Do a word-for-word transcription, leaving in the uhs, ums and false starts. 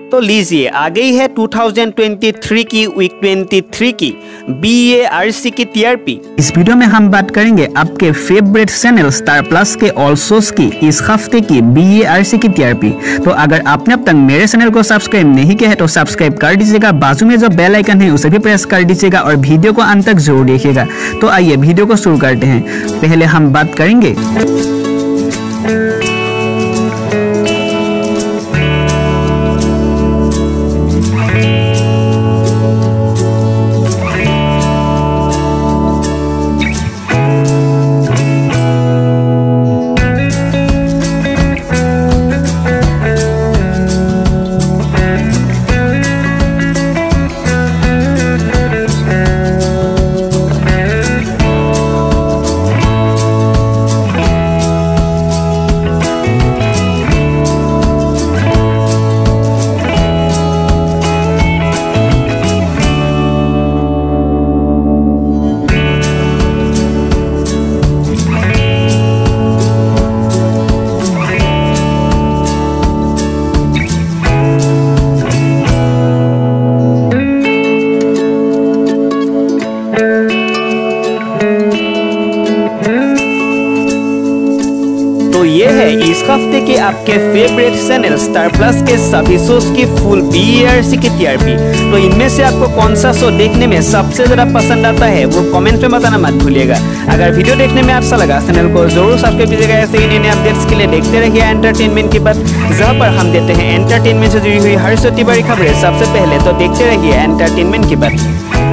तो लीजिए आ गई है दो हज़ार तेईस की वीक तेईस की बी ए आर सी की टी आर पी। इस वीडियो में हम बात करेंगे आपके फेवरेट चैनल स्टार प्लस के ऑल शोज की इस हफ्ते की बी ए आर सी की टी आर पी। तो अगर आपने अब तक मेरे चैनल को सब्सक्राइब नहीं किया है तो सब्सक्राइब कर दीजिएगा, बाजू में जो बेल आइकन है उसे भी प्रेस कर दीजिएगा और वीडियो को अंत तक जरूर देखिएगा। तो आइए वीडियो को शुरू करते हैं। पहले हम बात करेंगे तो ये है इस हफ्ते के आपके फेवरेट चैनल स्टार प्लस के सभी शोज की full B A R C की टी आर पी। तो इनमें से आपको कौन सा शो देखने में सबसे ज्यादा पसंद आता है वो कमेंट में बताना मत भूलिएगा। अगर वीडियो देखने में अच्छा लगा चैनल को जरूर सब्सक्राइब कीजिएगा। ऐसे ही नए अपडेट्स के लिए देखते रहिए एंटरटेनमेंट की बात, जहाँ पर हम देते हैं एंटरटेनमेंट से जुड़ी हुई हर छोटी बड़ी खबरें सबसे पहले। तो देखते रहिए एंटरटेनमेंट की बात।